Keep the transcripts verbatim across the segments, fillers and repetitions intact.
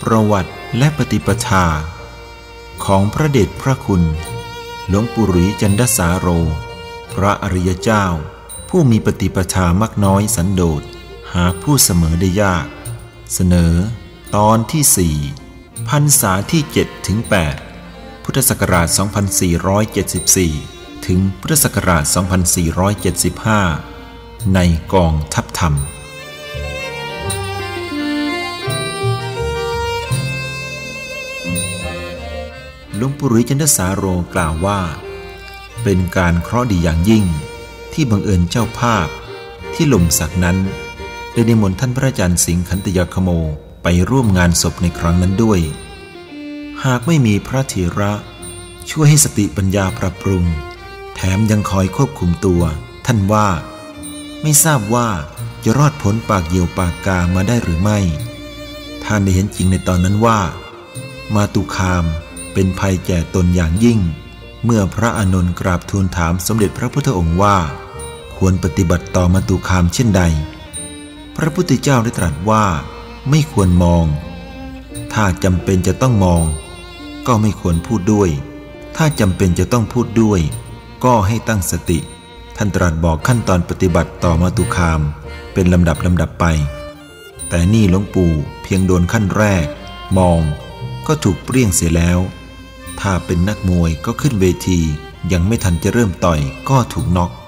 ประวัติและปฏิปทาของพระเดชพระคุณหลวงปู่หรีจันทสาโรพระอริยเจ้าผู้มีปฏิปทามักน้อยสันโดษหาผู้เสมอได้ยากเสนอตอนที่สี่พรรษาที่เจ็ดถึงแปดพุทธศักราชสองพันสี่ร้อยเจ็ดสิบสี่ถึงพุทธศักราชสองพันสี่ร้อยเจ็ดสิบห้าในกองทัพธรรมหลวงปู่หรีจันทสาโรกล่าวว่าเป็นการเคราะห์ดีอย่างยิ่งที่บังเอิญเจ้าภาพที่หล่มสักนั้นได้นิมนต์ท่านพระอาจารย์สิงห์ขันตยคโมไปร่วมงานศพในครั้งนั้นด้วยหากไม่มีพระเถระช่วยให้สติปัญญาปรับปรุงแถมยังคอยควบคุมตัวท่านว่าไม่ทราบว่าจะรอดพ้นปากเหยี่ยวปากกามาได้หรือไม่ท่านได้เห็นจริงในตอนนั้นว่ามาตุคามเป็นภัยแก่ตนอย่างยิ่งเมื่อพระอานนท์กราบทูลถามสมเด็จพระพุทธองค์ว่าควรปฏิบัติต่อมาตุคามเช่นใดพระพุทธเจ้าได้ตรัสว่าไม่ควรมองถ้าจำเป็นจะต้องมองก็ไม่ควรพูดด้วยถ้าจำเป็นจะต้องพูดด้วยก็ให้ตั้งสติท่านตรัสบอกขั้นตอนปฏิบัติต่อมาตุคามเป็นลำดับลำดับไปแต่นี่หลวงปู่เพียงโดนขั้นแรกมองก็ถูกเปรี้ยงเสียแล้วถ้าเป็นนักมวยก็ขึ้นเวทียังไม่ทันจะเริ่มต่อยก็ถูกน็อก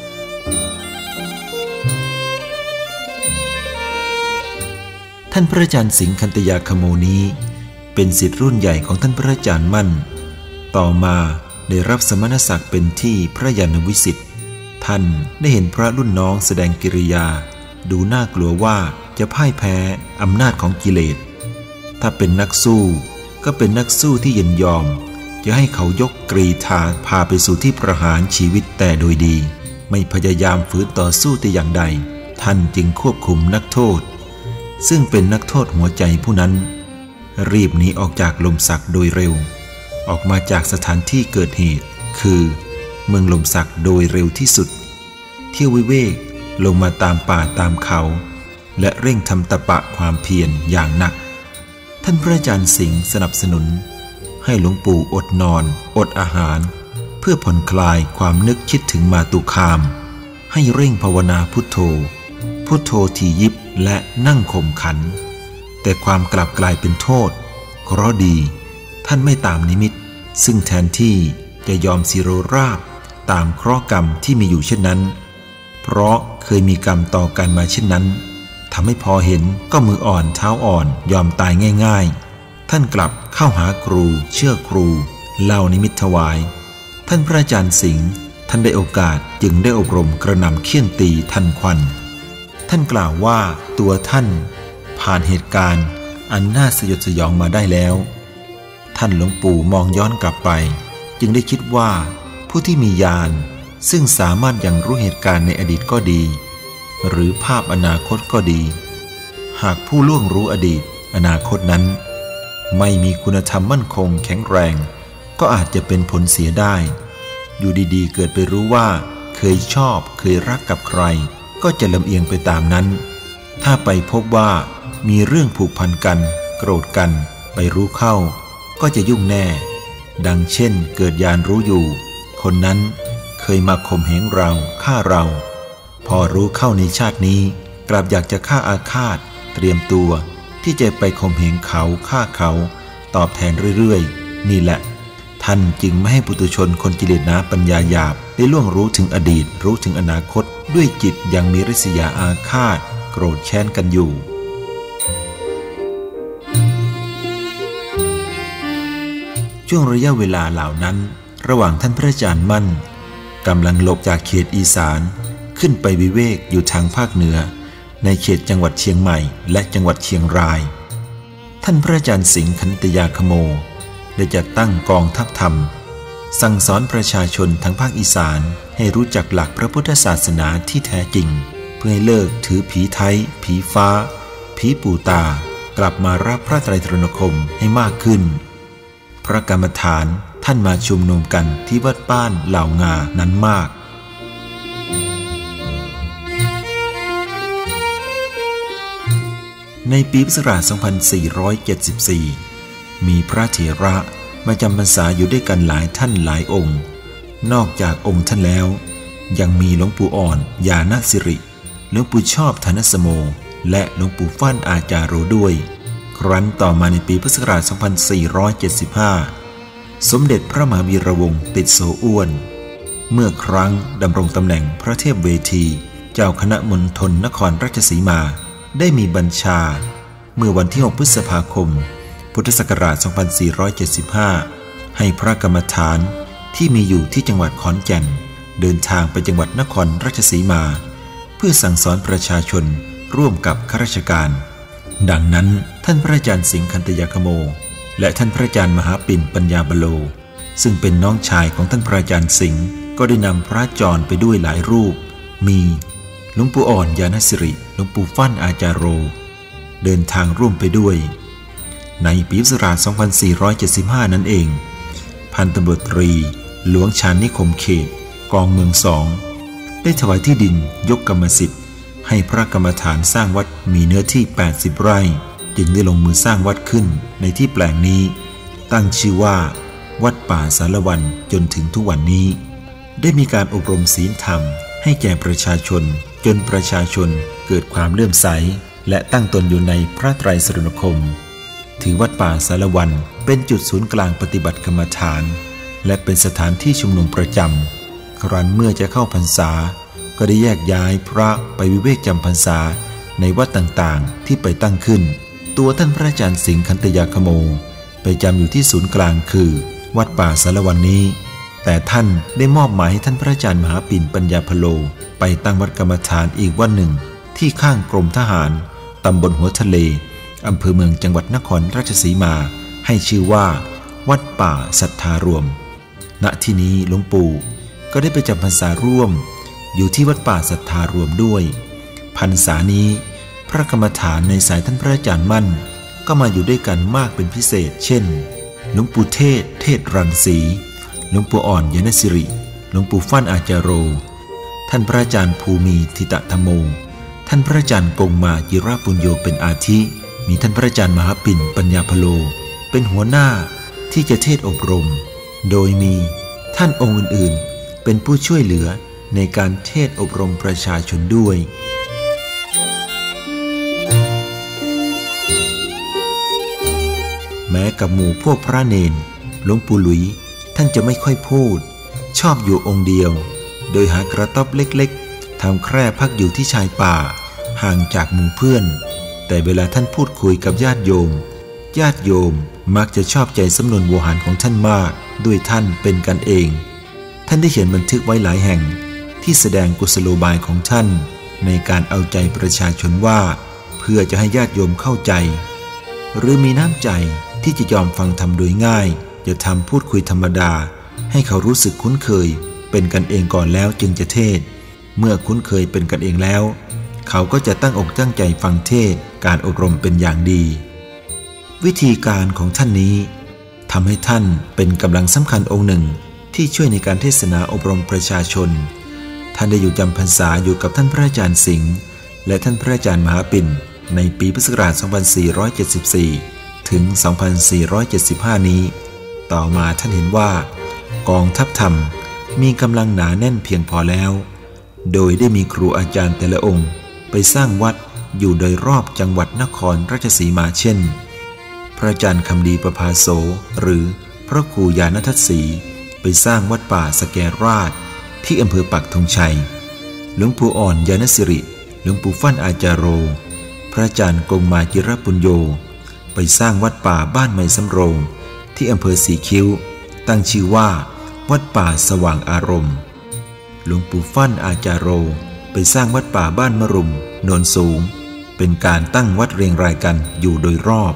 ท่านพระอาจารย์สิงห์ขันตยคโมนี้เป็นศิษย์รุ่นใหญ่ของท่านพระอาจารย์มั่นต่อมาได้รับสมณศักดิ์เป็นที่พระยานวิสิทธิ์ท่านได้เห็นพระรุ่นน้องแสดงกิริยาดูน่ากลัวว่าจะพ่ายแพ้อำนาจของกิเลสถ้าเป็นนักสู้ก็เป็นนักสู้ที่ยินยอมจะให้เขายกกรีธาพาไปสู่ที่ประหารชีวิตแต่โดยดีไม่พยายามฝืนต่อสู้แต่อย่างใดท่านจึงควบคุมนักโทษซึ่งเป็นนักโทษหัวใจผู้นั้นรีบหนีออกจากลมสักโดยเร็วออกมาจากสถานที่เกิดเหตุคือเมืองลมสักโดยเร็วที่สุดเที่ยววิเวกลงมาตามป่าตามเขาและเร่งทำตปะความเพียรอย่างหนักท่านพระอาจารย์สิงห์สนับสนุนให้หลวงปู่อดนอนอดอาหารเพื่อผ่อนคลายความนึกคิดถึงมาตุคามให้เร่งภาวนาพุทโธพุทโธถี่ยิบและนั่งข่มขันแต่ความกลับกลายเป็นโทษเคราะห์ดีท่านไม่ตามนิมิตซึ่งแทนที่จะยอมสิโรราบตามเคราะห์กรรมที่มีอยู่เช่นนั้นเพราะเคยมีกรรมต่อกันมาเช่นนั้นทำให้พอเห็นก็มืออ่อนเท้าอ่อนยอมตายง่ายๆท่านกลับเข้าหาครูเชื่อครูเล่านิมิตถวายท่านพระอาจารย์สิงห์ท่านได้โอกาสจึงได้อบรมกระหน่ำเคี่ยนตีทันควันท่านกล่าวว่าตัวท่านผ่านเหตุการณ์อันน่าสยดสยองมาได้แล้วท่านหลวงปู่มองย้อนกลับไปจึงได้คิดว่าผู้ที่มีญาณซึ่งสามารถยังรู้เหตุการณ์ในอดีตก็ดีหรือภาพอนาคตก็ดีหากผู้ล่วงรู้อดีตอนาคตนั้นไม่มีคุณธรรมมั่นคงแข็งแรงก็อาจจะเป็นผลเสียได้อยู่ดีๆเกิดไปรู้ว่าเคยชอบเคยรักกับใครก็จะลำเอียงไปตามนั้นถ้าไปพบว่ามีเรื่องผูกพันกันโกรธกันไปรู้เข้าก็จะยุ่งแน่ดังเช่นเกิดญาณรู้อยู่คนนั้นเคยมาข่มเหงเราฆ่าเราพอรู้เข้าในชาตินี้กลับอยากจะฆ่าอาฆาตเตรียมตัวที่จะไปข่มเหงเขาฆ่าเขาตอบแทนเรื่อยๆนี่แหละท่านจึงไม่ให้ปุถุชนคนกิเลสหนาปัญญาหยาบได้ล่วงรู้ถึงอดีตรู้ถึงอนาคตด้วยจิตยังมีริษยาอาฆาตโกรธแค้นกันอยู่ช่วงระยะเวลาเหล่านั้นระหว่างท่านพระอาจารย์มั่นกำลังหลบจากเขตอีสานขึ้นไปวิเวกอยู่ทางภาคเหนือในเขตจังหวัดเชียงใหม่และจังหวัดเชียงรายท่านพระอาจารย์สิงห์ขันตยคโมได้จัดตั้งกองทัพธรรมสั่งสอนประชาชนทั้งภาคอีสานให้รู้จักหลักพระพุทธศาสนาที่แท้จริงเพื่อให้เลิกถือผีไทยผีฟ้าผีปู่ตากลับมารับพระไตรตรณคมให้มากขึ้นพระกรรมฐานท่านมาชุมนุมกันที่วัดบ้านเหล่างานั้นมากในปีพุทธศักราช สองพันสี่ร้อยเจ็ดสิบสี่ มีพระเถระมาจำพรรษาอยู่ด้วยกันหลายท่านหลายองค์นอกจากองค์ท่านแล้วยังมีหลวงปู่อ่อนญาณสิริหลวงปู่ชอบธนสโมและหลวงปู่ฟั่นอาจาโรด้วยครั้นต่อมาในปีพุทธศักราช สองพันสี่ร้อยเจ็ดสิบห้า สมเด็จพระมหาวีระวงศ์ติดโสอ้วนเมื่อครั้งดำรงตำแหน่งพระเทพเวทีเจ้าคณะมณฑลนครราชสีมาได้มีบัญชาเมื่อวันที่ หก พฤษภาคมพุทธศักราช สองพันสี่ร้อยเจ็ดสิบห้า ให้พระกรรมฐานที่มีอยู่ที่จังหวัดขอนแก่นเดินทางไปจังหวัดนครราชสีมาเพื่อสั่งสอนประชาชนร่วมกับข้าราชการดังนั้นท่านพระอาจารย์สิงห์คันตยคโมและท่านพระอาจารย์มหาปิ่นปัญญาบโลซึ่งเป็นน้องชายของท่านพระอาจารย์สิงห์ก็ได้นำพระจรไปด้วยหลายรูปมีหลวงปู่อ่อนญาณสิริหลวงปู่ฟั่นอาจาโรเดินทางร่วมไปด้วยในปีพุทธศักราช สองพันสี่ร้อยเจ็ดสิบห้า นั่นเองพันตำรวจตรีหลวงชาญนิคมเขตกองเมืองสองได้ถวายที่ดินยกกรรมสิทธิ์ให้พระกรรมฐานสร้างวัดมีเนื้อที่แปดสิบไร่จึงได้ลงมือสร้างวัดขึ้นในที่แปลงนี้ตั้งชื่อว่าวัดป่าสารวันจนถึงทุกวันนี้ได้มีการอบรมศีลธรรมให้แก่ประชาชนจนประชาชนเกิดความเลื่อมใสและตั้งตนอยู่ในพระไตรสรณคมถือวัดป่าสารวันเป็นจุดศูนย์กลางปฏิบัติกรรมฐานและเป็นสถานที่ชุมนุมประจำครั้นเมื่อจะเข้าพรรษาก็ได้แยกย้ายพระไปวิเวกจำพรรษาในวัดต่างๆที่ไปตั้งขึ้นตัวท่านพระอาจารย์สิงห์คันตยคโมไปจำอยู่ที่ศูนย์กลางคือวัดป่าสารวันนี้แต่ท่านได้มอบหมายให้ท่านพระอาจารย์มหาปิ่นปัญญาพโลไปตั้งวัดกรรมฐานอีกวัดหนึ่งที่ข้างกรมทหารตำบลหัวทะเลอำเภอเมืองจังหวัดนครราชสีมาให้ชื่อว่าวัดป่าศรัทธารวมณที่นี้หลวงปู่ก็ได้ไปจำพรรษาร่วมอยู่ที่วัดป่าศรัทธารวมด้วยพรรษานี้พระกรรมฐานในสายท่านพระอาจารย์มั่นก็มาอยู่ด้วยกันมากเป็นพิเศษเช่นหลวงปู่เทศเทศรังสีหลวงปู่อ่อนญาณสิริหลวงปู่ฟั่นอาจาโรท่านพระอาจารย์ภูมิทิตธรรมโมท่านพระอาจารย์กงมาจิรปุญโญเป็นอาทิมีท่านพระอาจารย์มหาปิ่นปัญญาพโลเป็นหัวหน้าที่จะเทศอบรมโดยมีท่านองค์อื่นๆเป็นผู้ช่วยเหลือในการเทศอบรมประชาชนด้วยแม้กับหมู่พวกพระเนนหลวงปู่หลุยท่านจะไม่ค่อยพูดชอบอยู่องค์เดียวโดยหากระต๊อบเล็กๆทำแคร่พักอยู่ที่ชายป่าห่างจากหมู่เพื่อนแต่เวลาท่านพูดคุยกับญาติโยมญาติโยมมักจะชอบใจสำนวนโวหารของท่านมากด้วยท่านเป็นกันเองท่านได้เขียนบันทึกไว้หลายแห่งที่แสดงกุศโลบายของท่านในการเอาใจประชาชนว่าเพื่อจะให้ญาติโยมเข้าใจหรือมีน้ำใจที่จะยอมฟังธรรมโดยง่ายจะทำพูดคุยธรรมดาให้เขารู้สึกคุ้นเคยเป็นกันเองก่อนแล้วจึงจะเทศเมื่อคุ้นเคยเป็นกันเองแล้วเขาก็จะตั้งอกตั้งใจฟังเทศการอบรมเป็นอย่างดีวิธีการของท่านนี้ทำให้ท่านเป็นกำลังสำคัญองค์หนึ่งที่ช่วยในการเทศนาอบรมประชาชนท่านได้อยู่จำพรรษาอยู่กับท่านพระอาจารย์สิงห์และท่านพระอาจารย์มหาปิ่นในปีพุทธศักราช สองพันสี่ร้อยเจ็ดสิบสี่ ถึง สองพันสี่ร้อยเจ็ดสิบห้า นี้ต่อมาท่านเห็นว่ากองทัพธรรมมีกำลังหนาแน่นเพียงพอแล้วโดยได้มีครูอาจารย์แต่ละองค์ไปสร้างวัดอยู่โดยรอบจังหวัดนครราชสีมาเช่นพระอาจารย์คำดีประภาโสหรือพระครูญาณทัศสีไปสร้างวัดป่าสแกราชที่อำเภอปักธงชัยหลวงปู่อ่อนญาณสิริหลวงปู่ฟั่นอาจาโรพระอาจารย์กงมาจิรปุญโญไปสร้างวัดป่าบ้านไม้สำโรงที่อำเภอสีคิ้วตั้งชื่อว่าวัดป่าสว่างอารมณ์หลวงปู่ฟั่นอาจาโรไปสร้างวัดป่าบ้านมะรุมโนนสูงเป็นการตั้งวัดเรียงรายกันอยู่โดยรอบ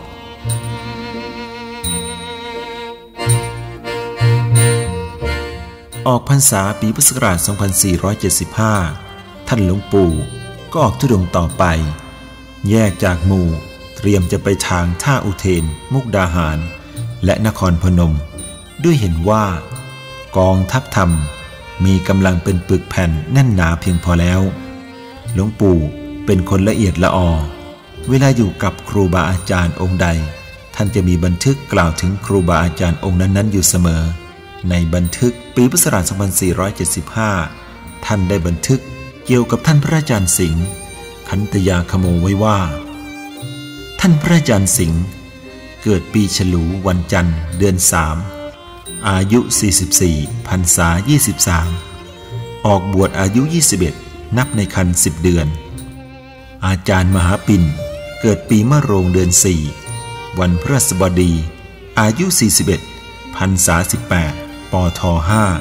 ออกพรรษาปีพุทธศักราช สองพันสี่ร้อยเจ็ดสิบห้า ท่านหลวงปู่ก็ออกธุดงค์ต่อไปแยกจากหมู่เตรียมจะไปทางท่าอุเทนมุกดาหารและนครพนมด้วยเห็นว่ากองทัพธรรมมีกำลังเป็นปึกแผ่นแน่นหนาเพียงพอแล้วหลวงปู่เป็นคนละเอียดละออเวลาอยู่กับครูบาอาจารย์องค์ใดท่านจะมีบันทึกกล่าวถึงครูบาอาจารย์องค์นั้นๆอยู่เสมอในบันทึกปีพุทธศักราชสองพันสี่ร้อยเจ็ดสิบห้าท่านได้บันทึกเกี่ยวกับท่านพระอาจารย์สิงห์ขันตยาคโมไว้ว่าท่านพระอาจารย์สิงห์เกิดปีฉลูวันจันทร์เดือนสามอายุสี่สิบสี่พรรษายี่สิบสามออกบวชอายุยี่สิบเอ็ดนับในครรภ์สิบเดือนอาจารย์มหาปิ่นเกิดปีมะโรงเดือนสี่วันพฤหัสบดีอายุสี่สิบเอ็ดพรรษาสิบแปดปทห้า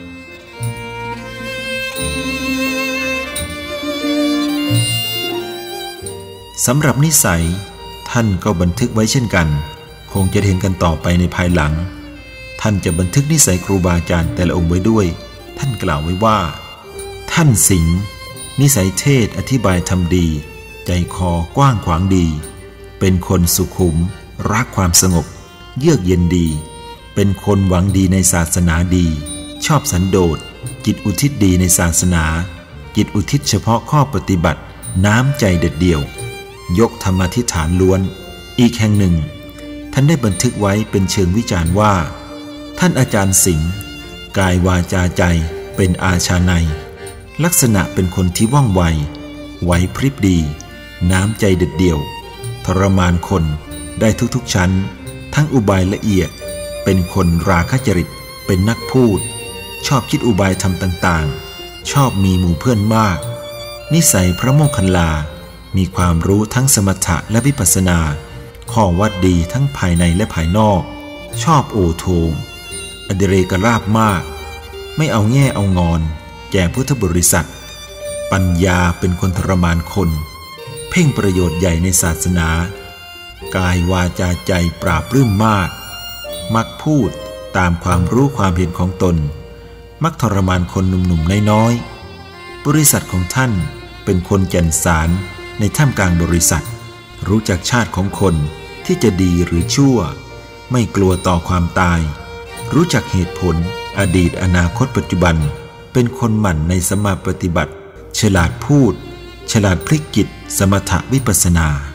สำหรับนิสัยท่านก็บันทึกไว้เช่นกันคงจะเห็นกันต่อไปในภายหลังท่านจะบันทึกนิสัยครูบาอาจารย์แต่ละองค์ไว้ด้วยท่านกล่าวไว้ว่าท่านสิงห์นิสัยเทศอธิบายทำดีใจคอกว้างขวางดีเป็นคนสุขุมรักความสงบเยือกเย็นดีเป็นคนหวังดีในศาสนาดีชอบสันโดษจิตอุทิศดีในศาสนาจิตอุทิศเฉพาะข้อปฏิบัติน้ำใจเด็ดเดี่ยวยกธรรมธิษฐานล้วนอีกแห่งหนึ่งท่านได้บันทึกไว้เป็นเชิงวิจารณ์ว่าท่านอาจารย์สิงห์กายวาจาใจเป็นอาชาไนยลักษณะเป็นคนที่ว่องไวไหวพริบดีน้ำใจเด็ดเดี่ยวทรมานคนได้ทุกๆชั้นทั้งอุบายละเอียดเป็นคนราคะจริตเป็นนักพูดชอบคิดอุบายทำต่างๆชอบมีหมู่เพื่อนมากนิสัยพระโมคคัลลามีความรู้ทั้งสมถะและวิปัสสนาข้อวัดดีทั้งภายในและภายนอกชอบโอโทงอดิเรกราบมากไม่เอาแง่เอางอนแก่พุทธบริษัทปัญญาเป็นคนทรมานคนเพ่งประโยชน์ใหญ่ในศาสนากายวาจาใจปราบปลื้มมากมักพูดตามความรู้ความเห็นของตนมักทรมานคนหนุ่มๆน้อยๆบริษัทของท่านเป็นคนแก่นสารในท่ามกลางบริษัทรู้จักชาติของคนที่จะดีหรือชั่วไม่กลัวต่อความตายรู้จักเหตุผลอดีตอนาคตปัจจุบันเป็นคนหมั่นในสมาปฏิบัติฉลาดพูดฉลาดพลิกจิตสมถะวิปัสสนา